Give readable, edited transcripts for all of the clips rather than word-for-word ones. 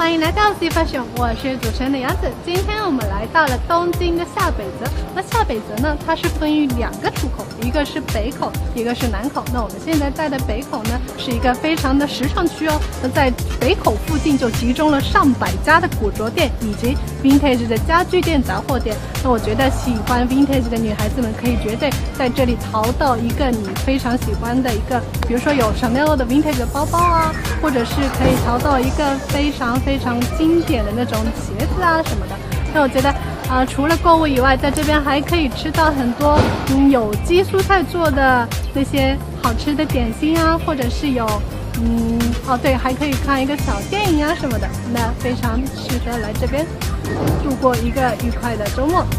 欢迎来到 C Fashion， 我是主持人的杨子。今天我们来到了东京的下北泽。那下北泽呢，它是分于两个出口，一个是北口，一个是南口。那我们现在在的北口呢，是一个非常的时尚区哦。那在北口附近就集中了上百家的古着店以及 vintage 的家具店、杂货店。那我觉得喜欢 vintage 的女孩子们可以绝对在这里淘到一个你非常喜欢的一个，比如说有 Chanel 的 vintage 的包包啊，或者是可以淘到一个非常经典的那种鞋子啊什么的。那我觉得除了购物以外，在这边还可以吃到很多有机蔬菜做的那些好吃的点心啊，或者是有对，还可以看一个小电影啊什么的。那非常适合来这边度过一个愉快的周末。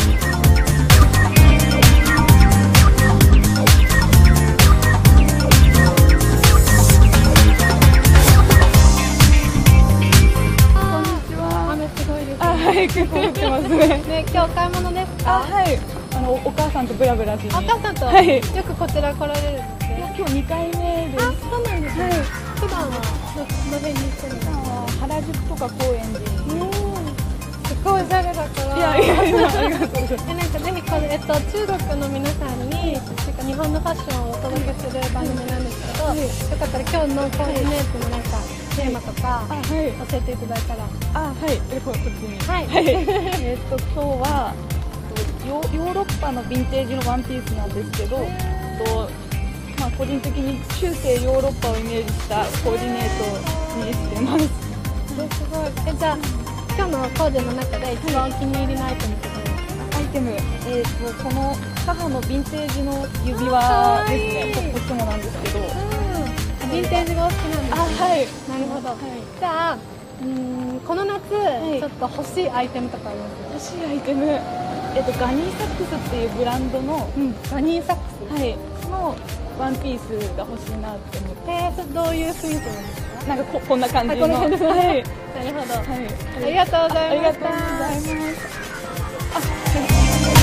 はい、結構降ってますね。 ね、今日買い物ですか？ はい、お母さんとブラブラしに。 お母さんと、 はい、 よくこちら来られるんですね。 今日2回目です。 そうなんですね。はい、普段はどの辺に行ってるんですか？ 原宿とか高円寺。 すごいおしゃれだから。 いや、ありがとうございます。 なんかぜひこれ、中国の皆さんに日本のファッションをお届けする番組なんですけど、よかったら今日のコーディネートのなんかテーマとか教えていただいたら。 はい、こっちに。 はい。 今日はヨーロッパのヴィンテージのワンピースなんですけど、個人的に中世ヨーロッパをイメージしたコーディネートにしてます。 すごい。じゃあ今日のコーデの中で一番お気に入りのアイテムって何ですか？ アイテム、この母のヴィンテージの指輪ですね。こっちもなんですけど。 ヴィンテージがお好きなんですね。 はい。 なるほど。じゃあこの夏ちょっと欲しいアイテムとかあります？ 欲しいアイテム、ガニーサックスっていうブランドの、 ガニーサックス、 はい、のワンピースが欲しいなって思って。 それどういう雰囲気なんですか？ なんかこんな感じの。 はい。なるほど。 はい。 ありがとうございました。 ありがとうございます。